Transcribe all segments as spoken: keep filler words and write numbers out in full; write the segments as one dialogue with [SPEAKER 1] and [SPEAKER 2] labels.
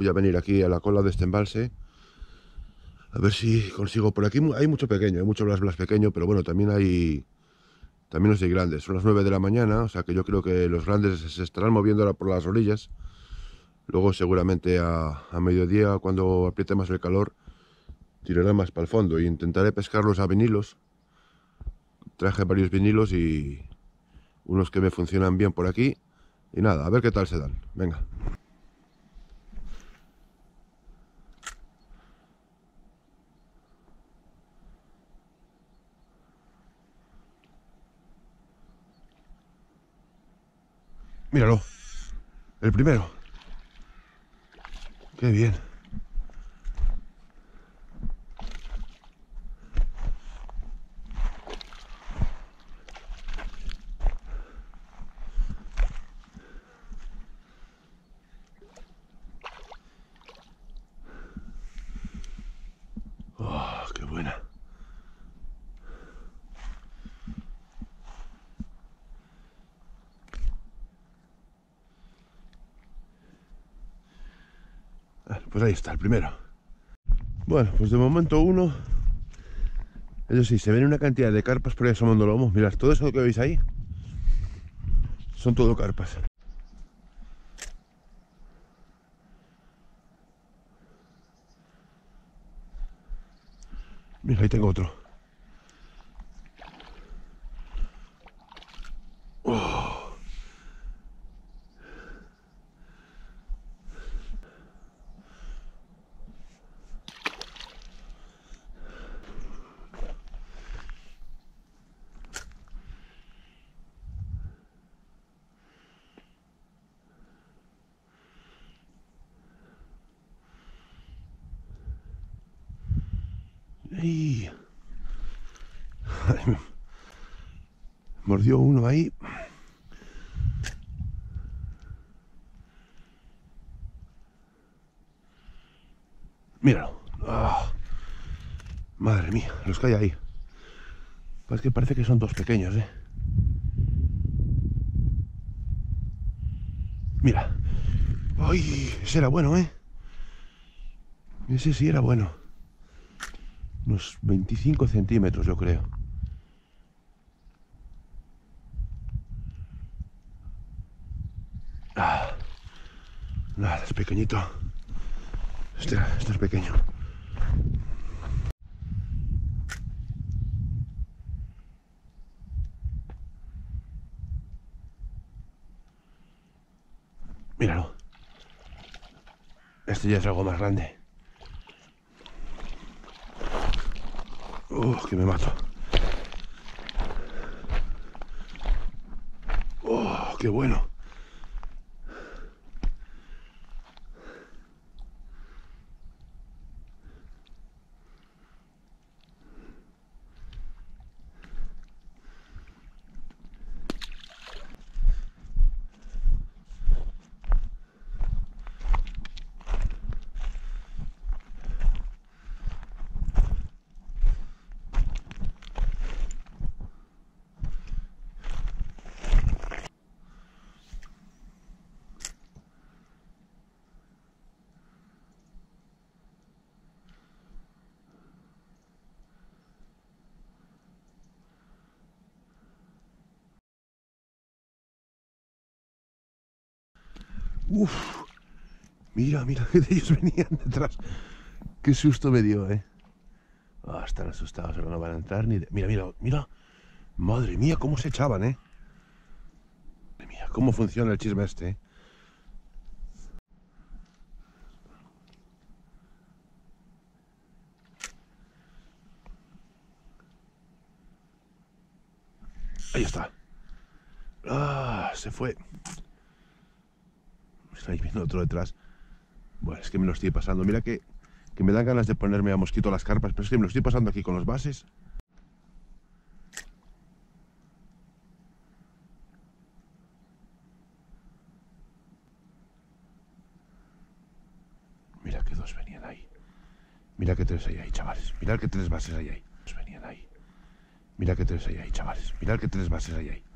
[SPEAKER 1] voy a venir aquí a la cola de este embalse. A ver si consigo. Por aquí hay mucho pequeño, hay mucho blas blas pequeño, pero bueno, también hay también los hay grandes. Son las nueve de la mañana, o sea que yo creo que los grandes se estarán moviendo ahora por las orillas. Luego seguramente a, a mediodía, cuando apriete más el calor, tirarán más para el fondo y intentaré pescarlos a vinilos. Traje varios vinilos y unos que me funcionan bien por aquí. Y nada, a ver qué tal se dan. Venga. Míralo. El primero. Qué bien. Oh, qué buena. Pues ahí está, el primero. Bueno, pues de momento uno. Eso sí, se ven una cantidad de carpas por ahí asomando lomos. Mirad, todo eso que veis ahí son todo carpas. Mira, ahí tengo otro. Oh. Ay. Ay, mordió uno ahí. Míralo. Oh. Madre mía, los que hay ahí. Pues que parece que son dos pequeños, ¿eh? Mira. ¡Ay! Ese era bueno, ¿eh? Ese sí era bueno. Unos veinticinco centímetros, yo creo. Ah. Nada, es pequeñito. Este, este es pequeño. Míralo. Este ya es algo más grande. ¡Oh, que me mato! ¡Oh, qué bueno! Uf, mira, mira, que ellos venían detrás. Qué susto me dio, eh. Oh, están asustados, ahora no van a entrar ni de... Mira, mira, mira. Madre mía, cómo se echaban, eh. Madre mía, cómo funciona el chisme este, eh. Ahí está. Ah, se fue. Está ahí viendo otro detrás. Bueno, es que me lo estoy pasando. Mira que, que me dan ganas de ponerme a mosquito a las carpas, pero es que me lo estoy pasando aquí con los bases. Mira que dos venían ahí. Mira que tres hay ahí, chavales. Mirad que tres bases hay ahí. Dos venían ahí. Mira que tres hay ahí, chavales. Mirad que tres bases hay ahí.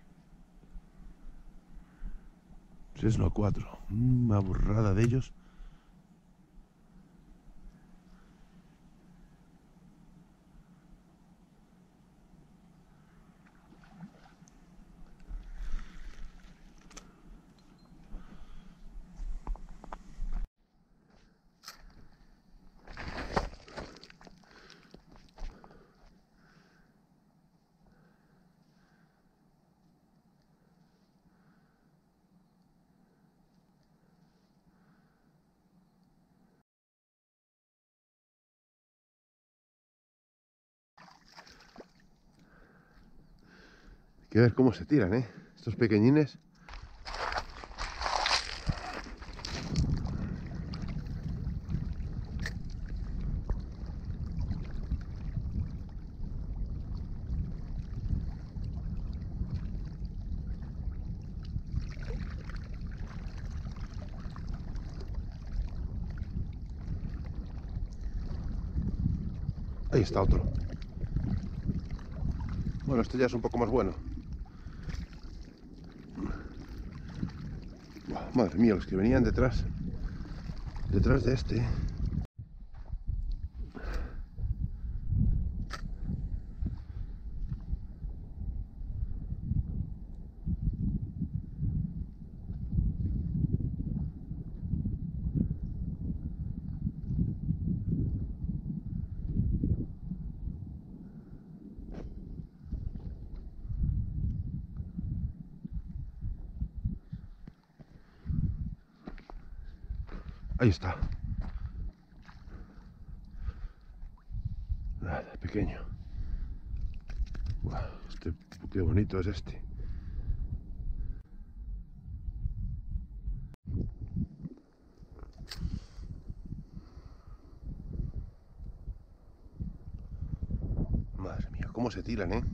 [SPEAKER 1] Tres, no cuatro. Una burrada de ellos. que ver cómo se tiran, ¿eh? Estos pequeñines. Ahí está otro. Bueno, este ya es un poco más bueno. Madre mía, los que venían detrás. Detrás de este. Ahí está. Nada, pequeño. Wow, este, qué bonito es este. Madre mía, cómo se tiran, ¿eh?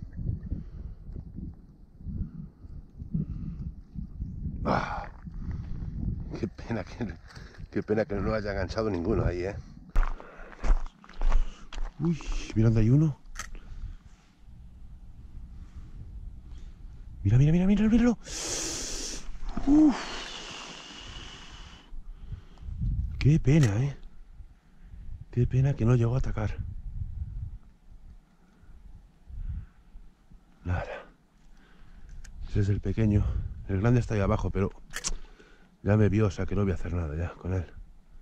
[SPEAKER 1] Ah, qué pena que, qué pena que no haya enganchado ninguno ahí, ¿eh? Uy, mira dónde hay uno. Mira, mira, mira, mira, míralo. Uf. Qué pena, ¿eh? Qué pena que no llegó a atacar. Nada. Ese es el pequeño. El grande está ahí abajo, pero ya me vio, o sea que no voy a hacer nada ya con él.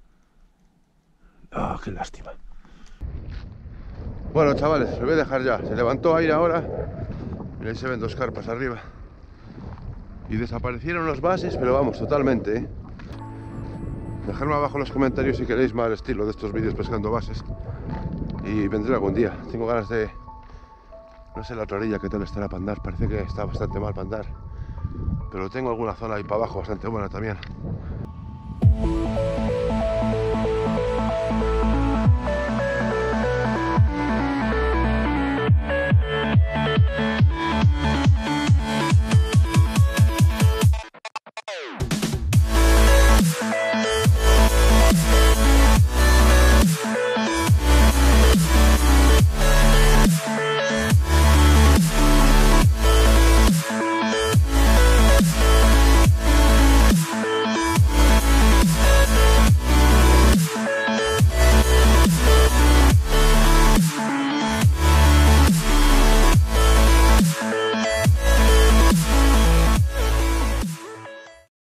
[SPEAKER 1] Ah, oh, qué lástima. Bueno, chavales, lo voy a dejar ya. Se levantó aire ahora. Y ahí se ven dos carpas arriba. Y desaparecieron los bases, pero vamos, totalmente, ¿eh? Dejadme abajo en los comentarios si queréis más estilo de estos vídeos pescando bases. Y vendré algún día. Tengo ganas de... No sé la otra orilla qué tal estará para andar. Parece que está bastante mal para andar. Pero tengo alguna zona ahí para abajo bastante buena también.